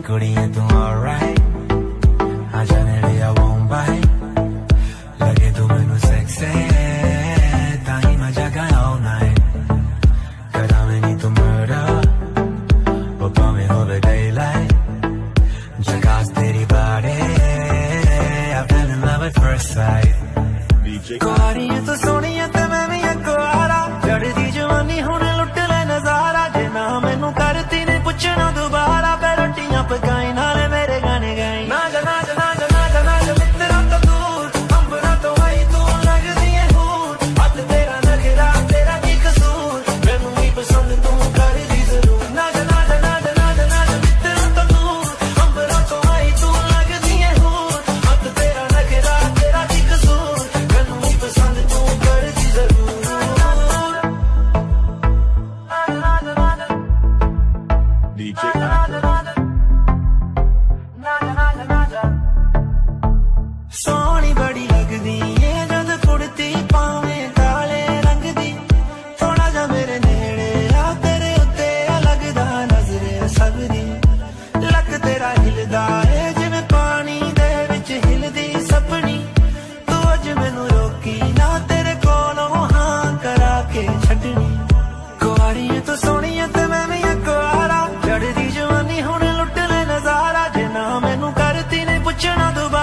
कुड़ियां तू alright आजा नेड़े I won't bite लगे तू मैनू sexy ताही मैं जागा all night करा मैं नी तू murder वो भावें होवे daylight जगास तेरी body I fell in love at first sight कुआरियां तू सोहणियां ते मैं भी कुआरा चढ़दी जवानी हुण लुट ले नजारा जे ना मैनू करती ने पुछना दोबारा पे रोटियां पकाई नाले मेरे गाने गाई ना जा ना जा ना जा ना जा ना जा मित्रा तो दूर अंबरा तो आई तू लगदी है हूर हद तेरा नखरा तेरा की कसूर मैनू ही पसंद तू कर दी जरूर ना जा ना जा ना जा ना जा ना जा मित्रा तो दूर अंबरा तो आई तू लगदी है हूर हद तेरा नखरा तेरा की कसूर मैनू ही पसंद तू कर दी जरूर DJ सोहनी बड़ी लगदी है जद कुड़ती पावें काले रंग दी थोड़ा जा मेरे नेड़े आ तेरे उत्ते लगदा नजरे सबदी लक तेरा हिलदा है जिवें पानी दे विच हिलदी सपनी तू अज मैनू रोकी ना तेरे कोलों हां करा के छड्डनी कुआरियां तू सोहणियां ते मैं भी कुआरा चढ़दी जवानी हुण लुट ले नजारा जे ना मैनू करती ने पुछना दोबारा